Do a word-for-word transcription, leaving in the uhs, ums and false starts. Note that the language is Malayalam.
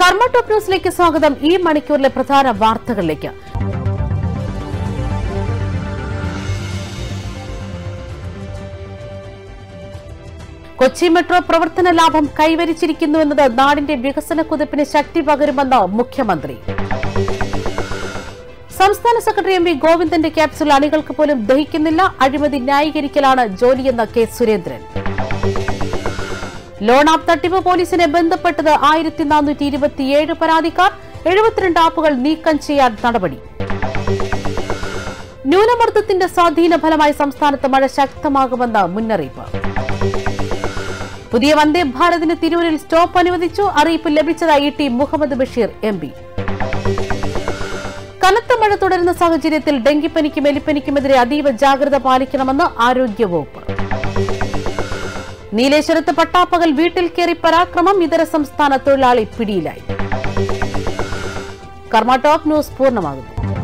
കർമ്മ ടോപ്പ് ന്യൂസിലേക്ക് സ്വാഗതം. ഈ മണിക്കൂറിലെ പ്രധാന വാർത്തകളിലേക്ക്. കൊച്ചി മെട്രോ പ്രവർത്തന ലാഭം കൈവരിച്ചിരിക്കുന്നുവെന്നത് നാടിന്റെ വികസന കുതിപ്പിന് ശക്തി പകരുമെന്ന് മുഖ്യമന്ത്രി. സംസ്ഥാന സെക്രട്ടറി എം വി ഗോവിന്ദന്റെ ക്യാപ്സുൽ അണികൾക്ക് പോലും ദഹിക്കുന്നില്ല. അഴിമതി ന്യായീകരിക്കലാണ് ജോലിയെന്ന കെ സുരേന്ദ്രൻ. ലോൺ ആപ്പ് തട്ടിപ്പ് പോലീസിനെ ബന്ധപ്പെട്ടത് ആയിരത്തി നാനൂറ്റി ഇരുപത്തിയേഴ് പരാതിക്കാർ. എഴുപത്തിരണ്ട് ആപ്പുകൾ നീക്കം ചെയ്യാൻ നടപടി. ന്യൂനമർദ്ദത്തിന്റെ സ്വാധീന ഫലമായി സംസ്ഥാനത്ത് മഴ ശക്തമാകുമെന്ന് മുന്നറിയിപ്പ്. പുതിയ വന്ദേ ഭാരതിന് തിരൂരിൽ സ്റ്റോപ്പ് അനുവദിച്ചു. അറിയിപ്പ് ലഭിച്ചതായി T Muhammad Basheer M P. കനത്ത മഴ തുടരുന്ന സാഹചര്യത്തിൽ ഡെങ്കിപ്പനിക്കും എലിപ്പനിക്കുമെതിരെ അതീവ ജാഗ്രത പാലിക്കണമെന്ന് ആരോഗ്യവകുപ്പ്. നീലേശ്വരത്ത് പട്ടാപ്പകൽ വീട്ടിൽ കയറി പരാക്രമം. ഇതര സംസ്ഥാന തൊഴിലാളി പിടിയിലായി. കർമ്മ ടോപ്പ് ന്യൂസ് പൂർണ്ണമാകുന്നു.